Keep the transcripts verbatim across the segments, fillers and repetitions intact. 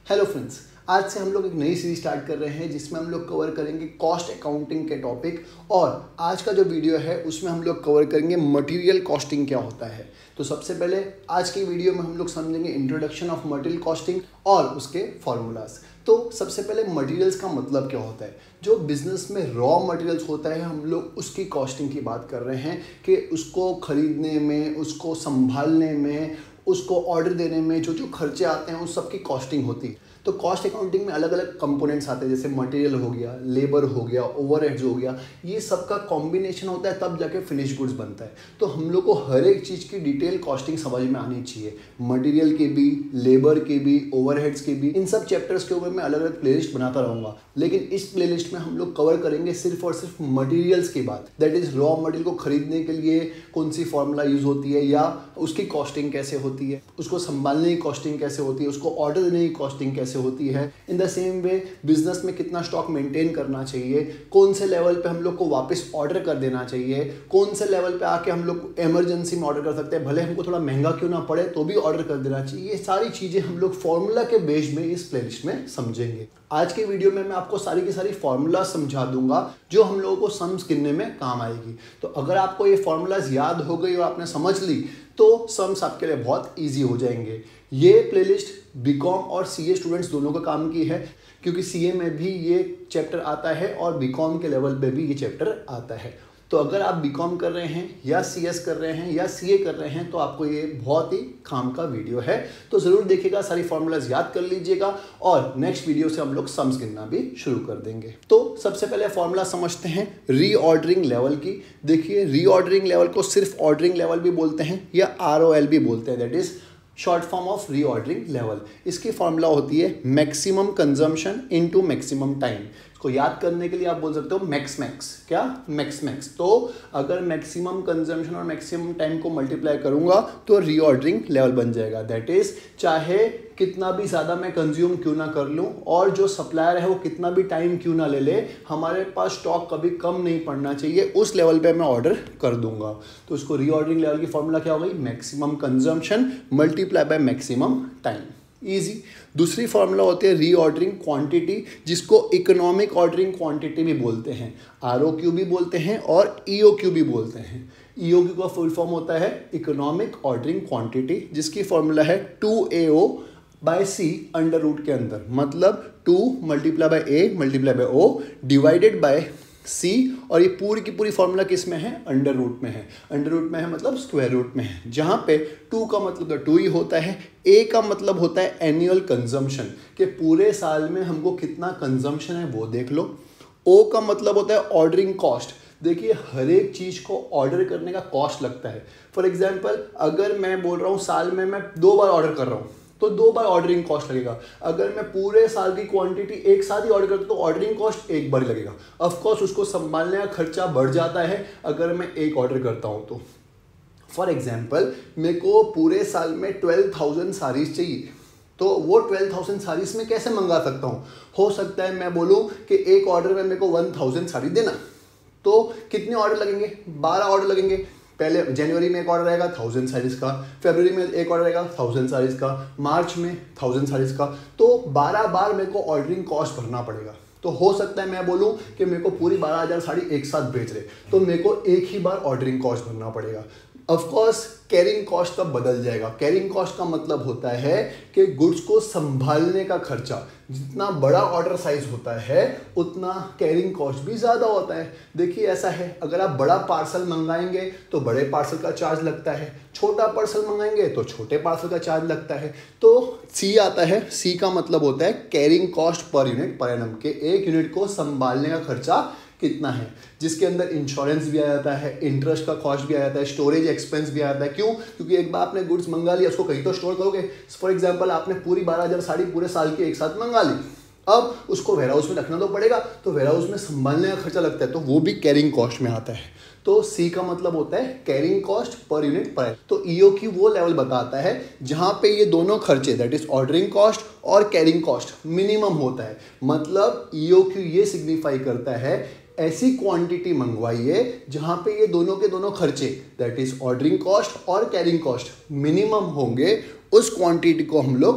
Hello friends, आज से हम लोग एक नई सीरीज स्टार्ट कर रहे हैं जिसमें हम लोग कवर करेंगे कॉस्ट अकाउंटिंग के टॉपिक। और आज का जो वीडियो है उसमें हम लोग कवर करेंगे मटेरियल कॉस्टिंग क्या होता है। तो सबसे पहले आज के वीडियो में हम लोग समझेंगे इंट्रोडक्शन ऑफ मटेरियल कॉस्टिंग और उसके फॉर्मूलाज। तो सबसे पहले मटेरियल्स का मतलब क्या होता है। जो बिजनेस में रॉ मटेरियल्स होता है हम लोग उसकी कॉस्टिंग की बात कर रहे हैं कि उसको खरीदने में, उसको संभालने में, उसको ऑर्डर देने में जो जो खर्चे आते हैं उस सब की कॉस्टिंग होती है। तो कॉस्ट अकाउंटिंग में अलग अलग कंपोनेंट्स आते हैं, जैसे मटेरियल हो गया, लेबर हो गया, ओवरहेड्स हो गया, ये सब का कॉम्बिनेशन होता है तब जाके फिनिश गुड्स बनता है। तो हम लोग को हर एक चीज़ की डिटेल कॉस्टिंग समझ में आनी चाहिए, मटेरियल के भी, लेबर के भी, ओवरहेड्स के भी। इन सब चैप्टर्स के ऊपर मैं अलग अलग प्लेलिस्ट बनाता रहूँगा, लेकिन इस प्लेलिस्ट में हम लोग कवर करेंगे सिर्फ और सिर्फ मटेरियल्स की बात। दैट इज़ रॉ मटेरियल को खरीदने के लिए कौन सी फॉर्मूला यूज़ होती है, या उसकी कॉस्टिंग कैसे होती है, उसको संभालने की कॉस्टिंग कैसे होती है, उसको ऑर्डर देने की कॉस्टिंग कैसे होती है। In the same way business में कितना स्टॉक मेंटेन करना चाहिए, कौन से लेवल पे हम लोग को वापस ऑर्डर कर देना चाहिए, कौन से लेवल पे आके हम लोग इमरजेंसी में ऑर्डर कर सकते हैं, भले हमको थोड़ा महंगा क्यों ना पड़े तो भी ऑर्डर कर देना चाहिए। ये सारी चीज़ें हम लोग फॉर्मूला के बेस में इस प्लेलिस्ट में समझेंगे। आज के वीडियो में मैं आपको सारी की सारी फॉर्मूला समझा दूंगा जो हम लोगों को सम्स गिनने में काम आएगी। तो अगर आपको ये फॉर्मूलाज याद हो गई और आपने समझ ली तो सम्स आपके लिए बहुत इजी हो जाएंगे। ये प्लेलिस्ट बीकॉम और सीए स्टूडेंट्स दोनों का काम की है, क्योंकि सीए में भी ये चैप्टर आता है और बीकॉम के लेवल पे भी ये चैप्टर आता है। तो अगर आप बीकॉम कर रहे हैं या सीएस कर रहे हैं या सीए कर रहे हैं तो आपको ये बहुत ही काम का वीडियो है। तो ज़रूर देखिएगा, सारी फॉर्मूलाज याद कर लीजिएगा और नेक्स्ट वीडियो से हम लोग सम्स गिनना भी शुरू कर देंगे। तो सबसे पहले फॉर्मूला समझते हैं रीऑर्डरिंग लेवल की। देखिए, रीऑर्डरिंग लेवल को सिर्फ ऑर्डरिंग लेवल भी बोलते हैं या आर ओ एल भी बोलते हैं, that is short form of reordering level. इसकी फॉर्मूला होती है maximum consumption into maximum time. को याद करने के लिए आप बोल सकते हो मैक्स मैक्स। क्या? Max max. तो अगर मैक्सिमम कंजम्पशन और मैक्सिमम टाइम को मल्टीप्लाई करूंगा तो रीऑर्डरिंग लेवल बन जाएगा। दैट इज चाहे कितना भी ज़्यादा मैं कंज्यूम क्यों ना कर लूं और जो सप्लायर है वो कितना भी टाइम क्यों ना ले ले, हमारे पास स्टॉक कभी कम नहीं पड़ना चाहिए, उस लेवल पे मैं ऑर्डर कर दूंगा। तो उसको रीऑर्डरिंग लेवल की फॉर्मूला क्या हो गई? Maximum consumption multiply by maximum time. Easy. दूसरी फॉर्मूला होती है रीऑर्डरिंग क्वांटिटी, जिसको इकोनॉमिक ऑर्डरिंग क्वांटिटी भी बोलते हैं, आर ओ क्यू भी बोलते हैं और ई ओ क्यू भी बोलते हैं। ई ओ क्यू का फुल फॉर्म होता है इकोनॉमिक ऑर्डरिंग क्वांटिटी, जिसकी फॉर्मूला है two A O by C under root के अंदर, मतलब two multiply by A multiply by O divided by C. और ये पूरी की पूरी फॉर्मूला किस में है? अंडर रूट में है। अंडर रूट में है मतलब स्क्वायर रूट में है, जहाँ पे टू का मतलब तो टू ही होता है, ए का मतलब होता है एनुअल कंजम्पशन, कि पूरे साल में हमको कितना कंजम्पशन है वो देख लो। ओ का मतलब होता है ऑर्डरिंग कॉस्ट। देखिए, हर एक चीज़ को ऑर्डर करने का कॉस्ट लगता है। फॉर एग्जाम्पल, अगर मैं बोल रहा हूँ साल में मैं दो बार ऑर्डर कर रहा हूँ तो दो बार ऑर्डरिंग कॉस्ट लगेगा। अगर मैं पूरे साल की क्वांटिटी एक साथ ही ऑर्डर करता हूँ तो ऑर्डरिंग कॉस्ट एक बार लगेगा। ऑफ कोर्स उसको संभालने का खर्चा बढ़ जाता है अगर मैं एक ऑर्डर करता हूँ तो। फॉर एग्जाम्पल, मेरे को पूरे साल में ट्वेल्व थाउजेंड साड़ीज चाहिए, तो वो ट्वेल्व थाउजेंड साड़ीज में कैसे मंगा सकता हूँ? हो सकता है मैं बोलूँ कि एक ऑर्डर में मेरे को वन थाउजेंड साड़ी देना, तो कितने ऑर्डर लगेंगे? बारह ऑर्डर लगेंगे। पहले जनवरी में एक ऑर्डर रहेगा थाउजेंड साड़ीज का, फरवरी में एक ऑर्डर रहेगा थाउजेंड साड़ीज का, मार्च में थाउजेंड साड़ीज का, तो बारह बार मेरे को ऑर्डरिंग कॉस्ट भरना पड़ेगा। तो हो सकता है मैं बोलूं कि मेरे को पूरी बारह हज़ार साड़ी एक साथ बेच रहे, तो मेरे को एक ही बार ऑर्डरिंग कॉस्ट भरना पड़ेगा। ऑफ कोर्स कैरिंग कॉस्ट तब बदल जाएगा। कैरिंग कॉस्ट का मतलब होता है कि गुड्स को संभालने का खर्चा। जितना बड़ा ऑर्डर साइज होता है उतना कैरिंग कॉस्ट भी ज़्यादा होता है। देखिए, ऐसा है, अगर आप बड़ा पार्सल मंगाएंगे तो बड़े पार्सल का चार्ज लगता है, छोटा पार्सल मंगाएंगे तो छोटे पार्सल का चार्ज लगता है। तो सी आता है, सी का मतलब होता है carrying cost per unit per annum, के एक यूनिट को संभालने का खर्चा कितना है, जिसके अंदर इंश्योरेंस भी आ जाता है, इंटरेस्ट का कॉस्ट भी आ जाता है, स्टोरेज एक्सपेंस भी आ जाता है। क्यों? क्योंकि एक बार आपने गुड्स मंगा लिया, उसको कहीं तो स्टोर करोगे। फॉर एग्जांपल, आपने पूरी बारह हज़ार साड़ी पूरे साल की एक साथ मंगा ली, अब उसको वेयर हाउस में रखना तो पड़ेगा, तो वेयर हाउस में संभालने का खर्चा लगता है, तो वो भी कैरिंग कॉस्ट में आता है। तो सी का मतलब होता है कैरिंग कॉस्ट पर यूनिट पर। तो ई ओ क्यू वो लेवल बताता है जहाँ पे ये दोनों खर्चे, दैट इज ऑर्डरिंग कॉस्ट और कैरिंग कॉस्ट मिनिमम होता है। मतलब ई ओ क्यू ये सिग्निफाई करता है ऐसी क्वांटिटी मंगवाइए जहां पे ये दोनों के दोनों खर्चे, दैट इज ऑर्डरिंग कॉस्ट और कैरिंग कॉस्ट मिनिमम होंगे, उस क्वांटिटी को हम लोग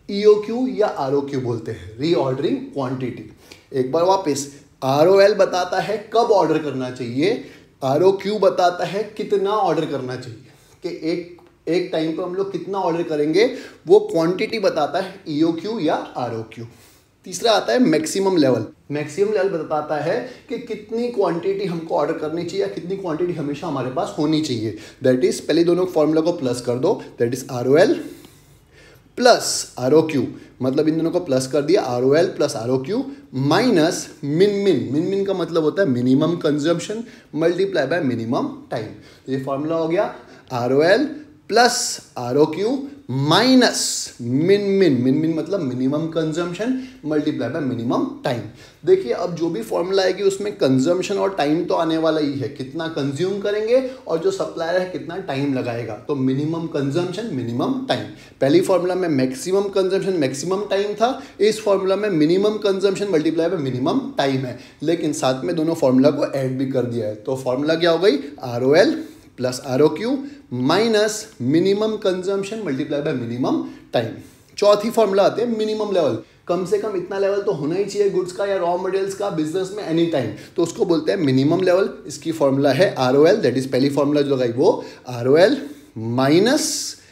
ईओक्यू या आरओक्यू बोलते हैं, रीऑर्डरिंग क्वांटिटी। एक बार वापस, आरओएल बताता है कब ऑर्डर करना चाहिए, आरओक्यू बताता है कितना ऑर्डर करना चाहिए, कि एक एक टाइम पर हम लोग कितना ऑर्डर करेंगे, वो क्वांटिटी बताता है ईओक्यू या आरओक्यू। तीसरा आता है मैक्सिमम लेवल। मैक्सिमम लेवल बताता है कि कितनी क्वांटिटी हमको ऑर्डर करनी चाहिए या कितनी क्वांटिटी हमेशा हमारे पास होनी चाहिए। दैट इज, पहले दोनों फॉर्मूला को प्लस कर दो, that is ROL plus ROQ, मतलब इन दोनों को प्लस कर दिया, आरओएल प्लस आरओक्यू माइनस मिन मिन मिन मिन का मतलब होता है minimum consumption multiply by minimum time. तो ये फॉर्मूला हो गया आरओएल प्लस आरओक्यू माइनस मिन मिन मिन मिन मतलब minimum consumption multiply by minimum time. देखिए अब जो भी फॉर्मूला आएगी उसमें कंजम्पशन और टाइम तो आने वाला ही है, कितना कंज्यूम करेंगे और जो सप्लायर है कितना टाइम लगाएगा, तो मिनिमम कंजम्पशन मिनिमम टाइम। पहली फॉर्मूला में मैक्सिमम कंजम्पशन मैक्सिमम टाइम था, इस फॉर्मूला में minimum consumption multiply by minimum time है, लेकिन साथ में दोनों फॉर्मूला को ऐड भी कर दिया है। तो फॉर्मूला क्या हो गई, ROL plus ROQ minus minimum consumption multiply by minimum time. चौथी फॉर्मूला आते हैं मिनिमम लेवल, कम से कम इतना लेवल तो होना ही चाहिए गुड्स का या रॉ मटेरियल्स का बिजनेस में एनी टाइम, तो उसको बोलते हैं मिनिमम लेवल। इसकी फॉर्मूला है आरओएल, दैट इज पहली फॉर्मूला जो लगाई वो आरओएल माइनस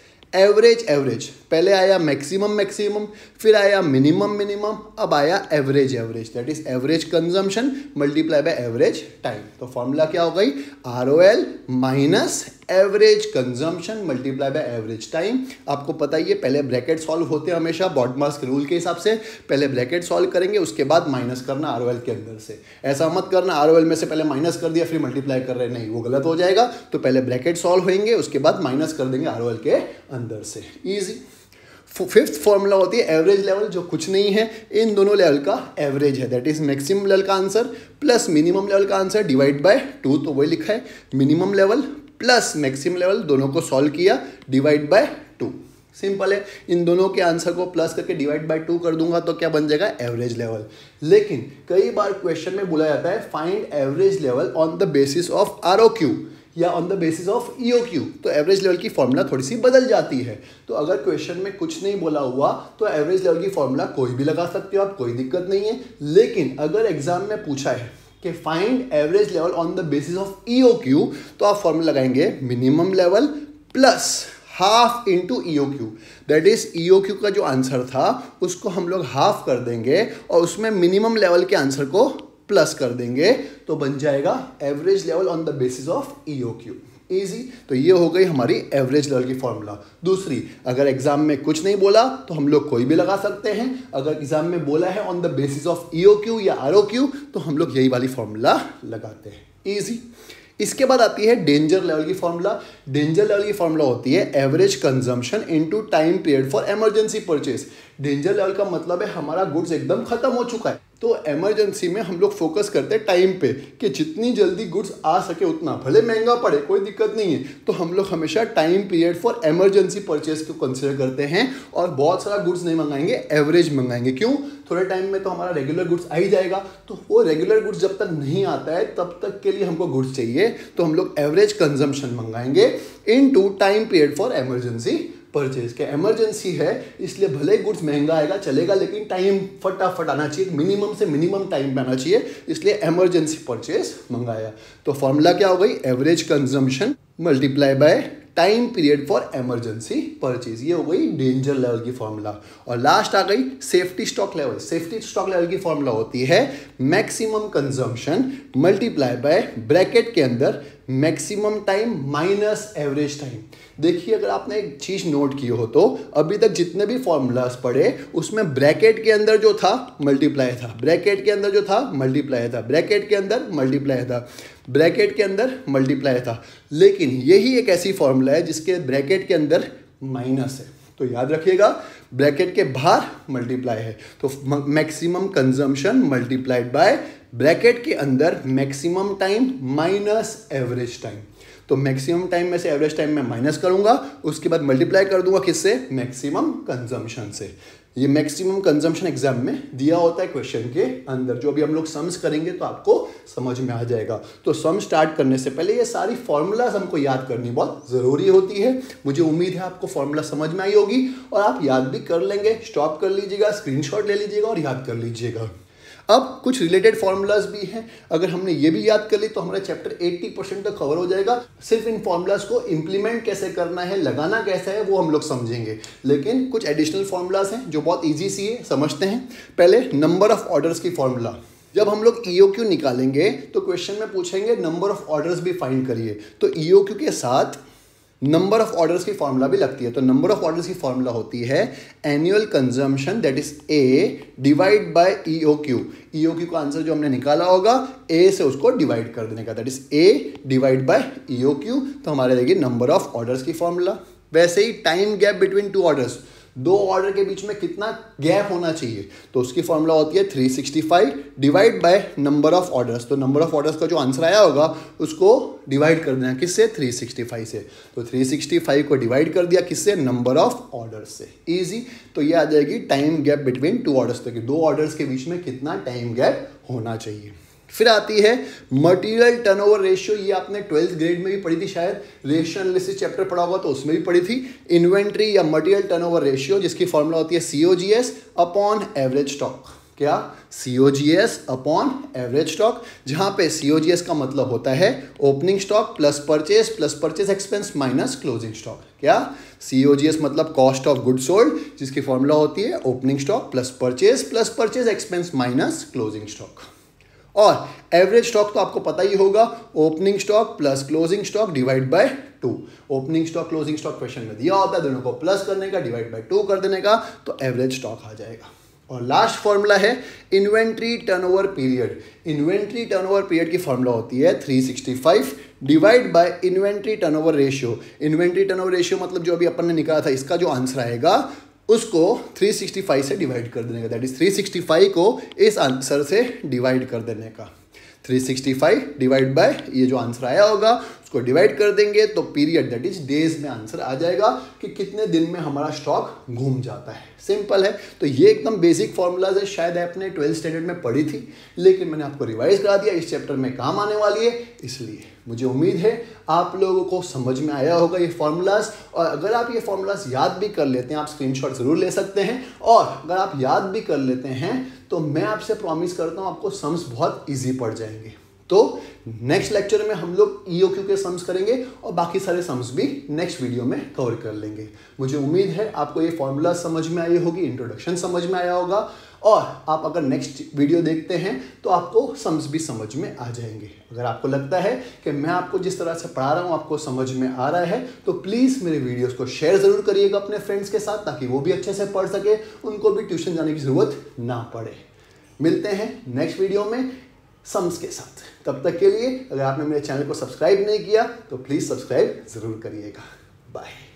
एवरेज एवरेज। पहले आया मैक्सिमम मैक्सिमम, फिर आया मिनिमम मिनिमम, अब आया average average, that is average consumption multiply by average time. तो फॉर्मूला क्या हो गई, ROL minus average consumption multiply by average time. आपको पता ही है पहले ब्रैकेट सॉल्व होते हैं हमेशा बॉडमास के रूल के हिसाब से, पहले ब्रैकेट सॉल्व करेंगे उसके बाद माइनस करना आरओएल के अंदर से। ऐसा मत करना आरओएल में से पहले माइनस कर दिया फिर मल्टीप्लाई कर रहे, नहीं वो गलत हो जाएगा। तो पहले ब्रैकेट सॉल्व होंगे उसके बाद माइनस कर देंगे आरओएल के अंदर से, ईजी। फिफ्थ फॉर्मूला होती है एवरेज लेवल, जो कुछ नहीं है इन दोनों लेवल का एवरेज है, दैट इज मैक्सिमम लेवल का आंसर प्लस मिनिमम लेवल का आंसर डिवाइड बाय टू, तो वही लिखा है minimum level plus maximum level, दोनों को सॉल्व किया डिवाइड बाय टू। सिंपल है, इन दोनों के आंसर को प्लस करके डिवाइड बाय टू कर दूंगा तो क्या बन जाएगा, एवरेज लेवल। लेकिन कई बार क्वेश्चन में बोला जाता है find average level on the basis of ROQ या on the basis of EOQ, तो एवरेज लेवल की फॉर्मूला थोड़ी सी बदल जाती है। तो अगर क्वेश्चन में कुछ नहीं बोला हुआ तो एवरेज लेवल की फॉर्मूला कोई भी लगा सकते हो आप, कोई दिक्कत नहीं है। लेकिन अगर एग्जाम में पूछा है कि find average level on the basis of EOQ, तो आप फॉर्मूला लगाएंगे minimum level plus half into EOQ, that is EOQ का जो आंसर था उसको हम लोग हाफ कर देंगे और उसमें मिनिमम लेवल के आंसर को प्लस कर देंगे, तो बन जाएगा average level on the basis of EOQ. Easy, तो ये हो गई हमारी एवरेज लेवल की फॉर्मूला। दूसरी, अगर एग्जाम में कुछ नहीं बोला तो हम लोग कोई भी लगा सकते हैं, अगर एग्जाम में बोला है on the basis of EOQ या आरओक्यू तो हम लोग यही वाली फॉर्मूला लगाते हैं, इजी। इसके बाद आती है डेंजर लेवल की फॉर्मूला। डेंजर लेवल की फॉर्मूला होती है average consumption into time period for emergency purchase. Danger level का मतलब है हमारा गुड्स एकदम खत्म हो चुका है, तो इमरजेंसी में हम लोग फोकस करते हैं टाइम पे कि जितनी जल्दी गुड्स आ सके उतना, भले महंगा पड़े कोई दिक्कत नहीं है, तो हम लोग हमेशा time period for emergency purchase को कंसिडर करते हैं और बहुत सारा गुड्स नहीं मंगाएंगे, एवरेज मंगाएंगे। क्यों, थोड़े टाइम में तो हमारा रेगुलर गुड्स आ ही जाएगा, तो वो रेगुलर गुड्स जब तक नहीं आता है तब तक के लिए हमको गुड्स चाहिए, तो हम लोग एवरेज कंजम्पशन मंगाएंगे into time period for emergency purchase. के इमरजेंसी है इसलिए भले गुड्स महंगा आएगा चलेगा, लेकिन टाइम फटाफट आना चाहिए, मिनिमम से मिनिमम टाइम पे आना चाहिए, इसलिए इमरजेंसी परचेज मंगाया। तो फॉर्मूला क्या हो गई, average consumption multiply by time period for emergency purchase, ये हो गई डेंजर लेवल की फॉर्मूला। और लास्ट आ गई safety stock level. Safety stock level की फॉर्मूला होती है maximum consumption multiply by bracket के अंदर maximum time minus average time. देखिए अगर आपने एक चीज़ नोट की हो तो अभी तक जितने भी फॉर्मूलाज पढ़े उसमें ब्रैकेट के अंदर जो था मल्टीप्लाई था, ब्रैकेट के अंदर जो था मल्टीप्लाई था, ब्रैकेट के अंदर मल्टीप्लाई था, ब्रैकेट के अंदर मल्टीप्लाई था। लेकिन यही एक ऐसी फॉर्मूला है जिसके ब्रैकेट के अंदर माइनस है, तो याद रखिएगा ब्रैकेट के बाहर मल्टीप्लाई है, तो maximum consumption multiplied by bracket के अंदर maximum time minus average time. तो मैक्सिमम टाइम में से एवरेज टाइम में माइनस करूंगा, उसके बाद मल्टीप्लाई कर दूंगा किससे, मैक्सिमम कंजम्पशन से। ये मैक्सिमम कंजम्पशन एग्जाम में दिया होता है क्वेश्चन के अंदर। जो अभी हम लोग सम्स करेंगे तो आपको समझ में आ जाएगा। तो सम स्टार्ट करने से पहले ये सारी फॉर्मूलाज हमको याद करनी बहुत ज़रूरी होती है। मुझे उम्मीद है आपको फॉर्मूला समझ में आई होगी और आप याद भी कर लेंगे। स्टॉप कर लीजिएगा, स्क्रीनशॉट ले लीजिएगा और याद कर लीजिएगा। अब कुछ रिलेटेड फॉर्मूलाज भी हैं, अगर हमने ये भी याद कर ली तो हमारा चैप्टर अस्सी परसेंट तक कवर हो जाएगा। सिर्फ इन फॉर्मूलाज को इंप्लीमेंट कैसे करना है, लगाना कैसा है, वो हम लोग समझेंगे। लेकिन कुछ एडिशनल फॉर्मूलाज हैं जो बहुत ईजी सी है, समझते हैं। पहले नंबर ऑफ ऑर्डर्स की फॉर्मूला। जब हम लोग ई ओ क्यू निकालेंगे तो क्वेश्चन में पूछेंगे नंबर ऑफ ऑर्डर्स भी फाइंड करिए, तो ई ओ क्यू के साथ नंबर ऑफ ऑर्डर्स की फॉर्मूला भी लगती है। तो नंबर ऑफ ऑर्डर्स की फॉर्मूला होती है annual consumption that is A divide by E O Q. E O Q का आंसर जो हमने निकाला होगा ए से उसको डिवाइड कर देने का, that is A divide by E O Q. तो हमारे रहेगी नंबर ऑफ ऑर्डर्स की फॉर्मूला। वैसे ही time gap between two orders, दो ऑर्डर के बीच में कितना गैप होना चाहिए, तो उसकी फॉर्मूला होती है three sixty five divide by number of orders. तो नंबर ऑफ ऑर्डर्स का जो आंसर आया होगा उसको डिवाइड कर देना किससे, थ्री सिक्सटी फाइव से। तो थ्री सिक्सटी फाइव को डिवाइड कर दिया किससे, नंबर ऑफ ऑर्डर्स से। इजी। तो ये आ जाएगी time gap between two orders, तक दो ऑर्डर्स के बीच में कितना टाइम गैप होना चाहिए। फिर आती है मटेरियल टर्नओवर रेशियो। ये आपने ट्वेल्थ ग्रेड में भी पढ़ी थी शायद, रेशियो एनालिसिस चैप्टर पढ़ा होगा तो उसमें भी पढ़ी थी। इन्वेंट्री या मटेरियल टर्नओवर रेशियो, जिसकी फॉर्मूला होती है C O G S upon average stock. क्या, C O G S upon average stock, जहां पे सी ओ जी एस का मतलब होता है opening stock plus purchase plus purchase expense minus closing stock. क्या, सी ओ जी एस मतलब cost of good sold, जिसकी फॉर्मूला होती है opening stock plus purchase plus purchase expense minus closing stock. और एवरेज स्टॉक तो आपको पता ही होगा, opening stock plus closing stock divide by two. Opening stock closing stock question में दिया होता है, दोनों को प्लस करने का, डिवाइड बाय टू कर देने का, तो एवरेज स्टॉक आ जाएगा। और लास्ट फॉर्मूला है inventory turnover period. Inventory turnover period की फॉर्मूला होती है three sixty five divide by inventory turnover ratio. Inventory turnover ratio मतलब जो अभी अपन ने निकाला था, इसका जो आंसर आएगा उसको थ्री सिक्सटी फाइव से डिवाइड कर देने का, that is three sixty five को इस आंसर से डिवाइड कर देने का। Three sixty five divide by ये जो आंसर आया होगा उसको डिवाइड कर देंगे तो पीरियड दैट इज डेज में आंसर आ जाएगा कि कितने दिन में हमारा स्टॉक घूम जाता है। सिंपल है। तो ये एकदम बेसिक फॉर्मूलाज है, शायद आपने ट्वेल्थ स्टैंडर्ड में पढ़ी थी, लेकिन मैंने आपको रिवाइज करा दिया, इस चैप्टर में काम आने वाली है, इसलिए मुझे उम्मीद है आप लोगों को समझ में आया होगा ये फॉर्मूलाज। और अगर आप ये फॉर्मूलाज याद भी कर लेते हैं, आप स्क्रीनशॉट जरूर ले सकते हैं, और अगर आप याद भी कर लेते हैं तो मैं आपसे प्रॉमिस करता हूँ आपको सम्स बहुत ईजी पड़ जाएंगे। तो नेक्स्ट लेक्चर में हम लोग ई ओ क्यू के सम्स करेंगे और बाकी सारे सम्स भी नेक्स्ट वीडियो में कवर कर लेंगे। मुझे उम्मीद है आपको ये फॉर्मूला समझ में आई होगी, इंट्रोडक्शन समझ में आया होगा, और आप अगर नेक्स्ट वीडियो देखते हैं तो आपको सम्स भी समझ में आ जाएंगे। अगर आपको लगता है कि मैं आपको जिस तरह से पढ़ा रहा हूँ आपको समझ में आ रहा है, तो प्लीज़ मेरे वीडियोस को शेयर ज़रूर करिएगा अपने फ्रेंड्स के साथ, ताकि वो भी अच्छे से पढ़ सके, उनको भी ट्यूशन जाने की ज़रूरत ना पड़े। मिलते हैं नेक्स्ट वीडियो में सम्स के साथ। तब तक के लिए अगर आपने मेरे चैनल को सब्सक्राइब नहीं किया तो प्लीज़ सब्सक्राइब ज़रूर करिएगा। बाय।